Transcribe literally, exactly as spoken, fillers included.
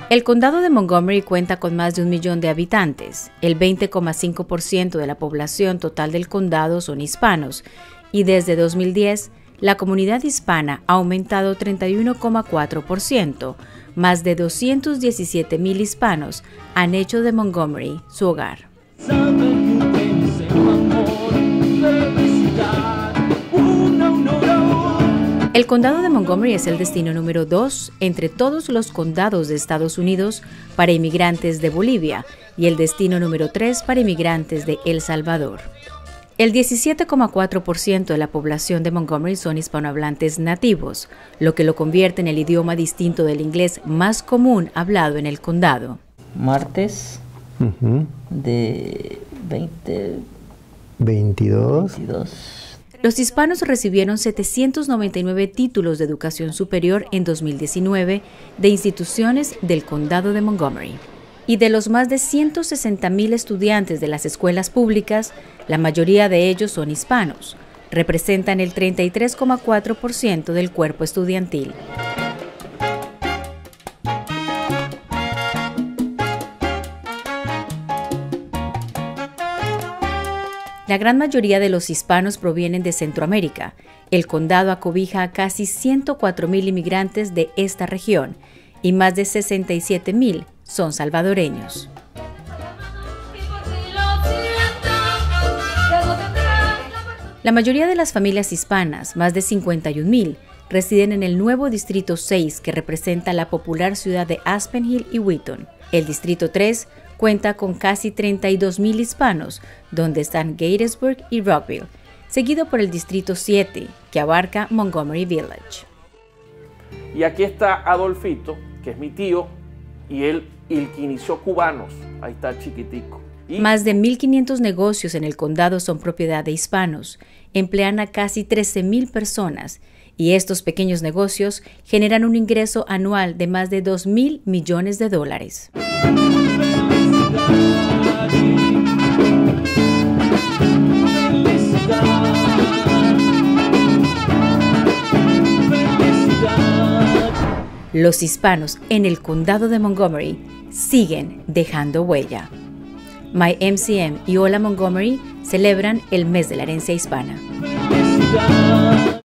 El condado de Montgomery cuenta con más de un millón de habitantes. El veinte coma cinco por ciento de la población total del condado son hispanos y desde dos mil diez la comunidad hispana ha aumentado treinta y uno coma cuatro por ciento. Más de doscientos diecisiete mil hispanos han hecho de Montgomery su hogar. El condado de Montgomery es el destino número dos entre todos los condados de Estados Unidos para inmigrantes de Bolivia y el destino número tres para inmigrantes de El Salvador. El diecisiete coma cuatro por ciento de la población de Montgomery son hispanohablantes nativos, lo que lo convierte en el idioma distinto del inglés más común hablado en el condado. Martes uh-huh. de veinte, veintidós. veintidós. Los hispanos recibieron setecientos noventa y nueve títulos de educación superior en dos mil diecinueve de instituciones del condado de Montgomery. Y de los más de ciento sesenta mil estudiantes de las escuelas públicas, la mayoría de ellos son hispanos. Representan el treinta y tres coma cuatro por ciento del cuerpo estudiantil. La gran mayoría de los hispanos provienen de Centroamérica. El condado acobija a casi ciento cuatro mil inmigrantes de esta región y más de sesenta y siete mil son salvadoreños. La mayoría de las familias hispanas, más de cincuenta y un mil, residen en el nuevo Distrito seis, que representa la popular ciudad de Aspen Hill y Wheaton. El Distrito tres cuenta con casi treinta y dos mil hispanos, donde están Gatesburg y Rockville, seguido por el Distrito siete, que abarca Montgomery Village. Y aquí está Adolfito, que es mi tío, y él, el que inició Cubanos. Ahí está chiquitico. Y más de mil quinientos negocios en el condado son propiedad de hispanos, emplean a casi trece mil personas, y estos pequeños negocios generan un ingreso anual de más de dos mil millones de dólares. Los hispanos en el condado de Montgomery siguen dejando huella. My M C M y Hola Montgomery celebran el mes de la herencia hispana.